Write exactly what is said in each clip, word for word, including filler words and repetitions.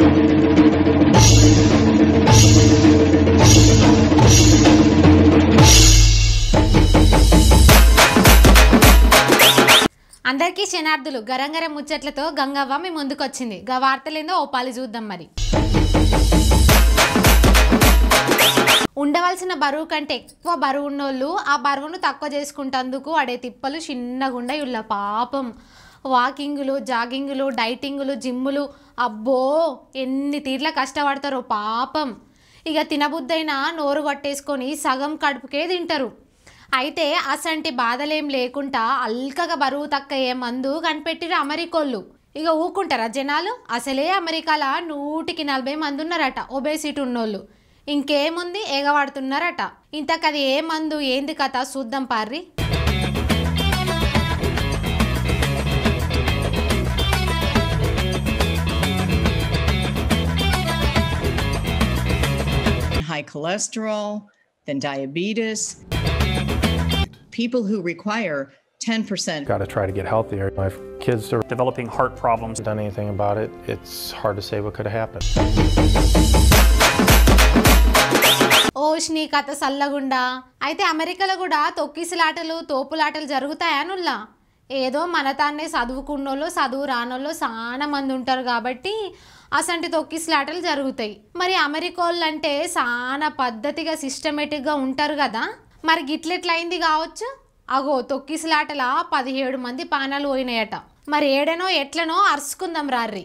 అందరికీ శనార్థులు. గరంగర ముచ్చట్లతో గంగవ్వ మీ ముందుకు వచ్చింది. గా వార్తలేందో ఓ పాలి చూద్దాం. మరి ఉండవలసిన బరువు కంటే ఎక్కువ బరువు ఉన్నోళ్ళు ఆ బరువును తక్కువ చేసుకుంటందుకు అడే తిప్పలు చిన్నగుండై ఉల్ల పాపం. వాకింగులు, జాగింగులు, డైటింగులు, జిమ్ములు, అబ్బో ఎన్ని తీర్ల కష్టపడతారో పాపం. ఇక తినబుద్దైనా నోరు కొట్టేసుకొని సగం కడుపుకే తింటారు. అయితే అసంటి బాధలేం లేకుండా అల్కగా బరువు తక్కయ్యే మందు కనిపెట్టిరు అమెరికోళ్ళు. ఇక ఊకుంటారా జనాలు? అసలే అమెరికాలో నూటికి నలభై మంది ఉన్నారట ఒబేసిటీ ఉన్నోళ్ళు. ఇంకేముంది ఎగవాడుతున్నారట. ఇంతకది ఏ మందు ఏంది కథ చూద్దాం పార్రి. High cholesterol, then diabetes. People who require ten percent. Got to try to get healthier. My kids are developing heart problems. Done anything about it? It's hard to say what could have happened. ఓష్ని కథ సల్లగుండా. అయితే అమెరికాలో కూడా తొక్కిసలాటలు, తోపులాటలు జరుగుతాయనుల్లా. ఏదో మన తాన్నే చదువుకున్నోళ్ళు, చదువు రానోళ్ళు చాలా మంది ఉంటారు కాబట్టి అసంటి తొక్కిసలాటలు జరుగుతాయి. మరి అమెరికోళ్ళు అంటే చాలా పద్ధతిగా సిస్టమేటిక్గా ఉంటారు కదా. మరి గిట్లెట్లయింది కావచ్చు. అగో తొక్కిసలాటల పదిహేడు మంది పానాలు పోయినాయట. మరి ఏడనో ఎట్లనో అరుచుకుందాం రార్రి.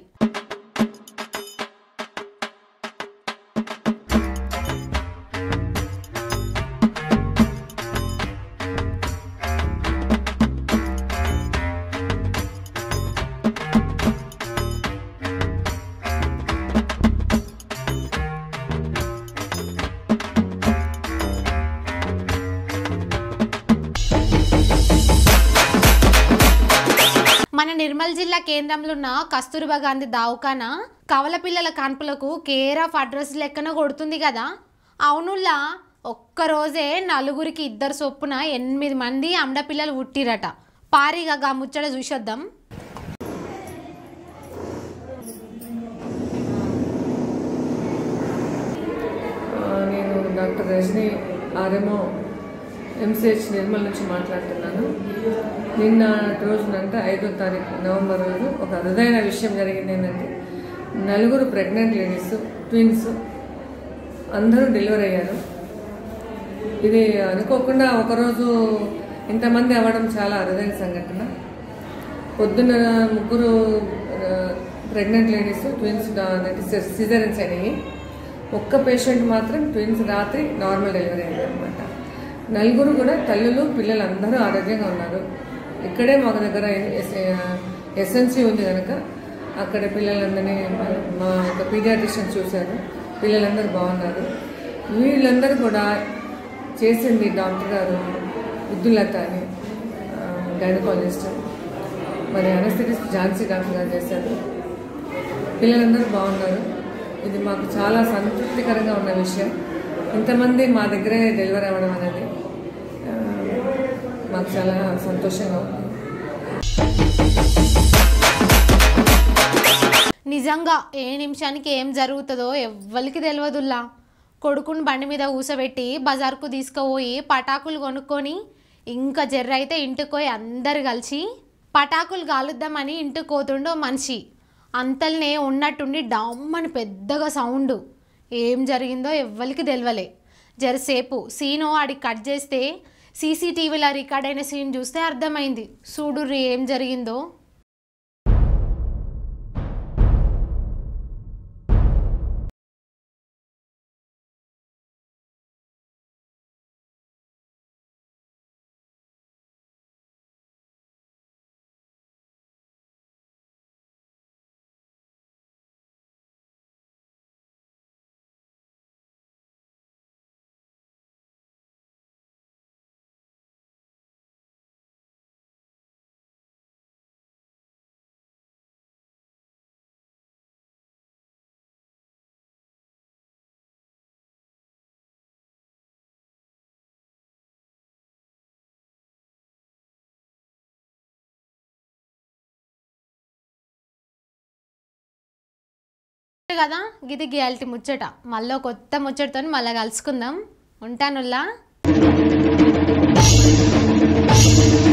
మన నిర్మల్ జిల్లా కేంద్రంలో ఉన్న కస్తూర్బా గాంధీ దవాఖానా కవల పిల్లల కాన్పులకు కేర్ ఆఫ్ అడ్రస్ లెక్కన కొడుతుంది కదా. అవునుల్లా ఒక్కరోజే నలుగురికి ఇద్దరు చొప్పున ఎనిమిది మంది ఆమ్డ పిల్లలు పుట్టిరట. పారిగా గా ముచ్చట చూసొద్దాం. నేను doctor Rajani RMO MCH Nirmal నుంచి మాట్లాడుతున్నాను. నిన్న రోజునంటే ఐదో తారీఖు నవంబర్ రోజు ఒక అరుదైన విషయం జరిగింది. ఏంటంటే నలుగురు ప్రెగ్నెంట్ లేడీస్, ట్విన్స్ అందరూ డెలివరీ అయ్యారు. ఇది అనుకోకుండా ఒకరోజు ఇంతమంది అవ్వడం చాలా అరుదైన సంఘటన. పొద్దున్న ముగ్గురు ప్రెగ్నెంట్ లేడీస్, ట్విన్స్ సిజేరియన్స్ అయినాయి. ఒక్క పేషెంట్ మాత్రం ట్విన్స్ రాత్రి నార్మల్ డెలివరీ అయ్యారు అనమాట. నలుగురు కూడా తల్లులు, పిల్లలు అందరూ ఆరోగ్యంగా ఉన్నారు. ఇక్కడే మాకు దగ్గర ఎస్ఎన్సీ ఉంది కనుక అక్కడ పిల్లలందరినీ మా యొక్క పీడియాట్రిషియన్ చూశారు. పిల్లలందరూ బాగున్నారు. వీళ్ళందరూ కూడా చేసింది డాక్టర్ గారు విద్యులత అని గైనకాలజిస్ట్, మరి అనస్థెటిస్ట్ ఝాన్సీ డాక్టర్ గారు చేశారు. పిల్లలందరూ బాగున్నారు. ఇది మాకు చాలా సంతృప్తికరంగా ఉన్న విషయం. ఇంతమంది మా దగ్గరే డెలివరీ అవ్వడం అనేది మాకు చాలా సంతోషంగా ఉంది. నిజంగా ఏ నిమిషానికి ఏం జరుగుతుందో ఎవ్వరికి తెలియదుల్లా. కొడుకుని బండి మీద ఊసబెట్టి బజార్కు తీసుకుపోయి పటాకులు కొనుక్కొని ఇంకా జర్ర అయితే ఇంటికి పోయి అందరు కలిసి పటాకులు కాలుద్దామని ఇంటికి పోతుండో మనిషి. అంతల్నే ఉన్నట్టుండి డమ్మని పెద్దగా సౌండ్. ఏం జరిగిందో ఎవ్వరికి తెలియలే. జరసేపు సీను ఆడికి కట్ చేస్తే సీసీటీవీలో రికార్డ్ అయిన సీన్ చూస్తే అర్థమైంది. చూడుర్రి ఏం జరిగిందో. కదా గిది గియాలిటీ ముచ్చట. మళ్ళీ కొత్త ముచ్చటతో మళ్ళీ కలుసుకుందాం. ఉంటానుల్లా.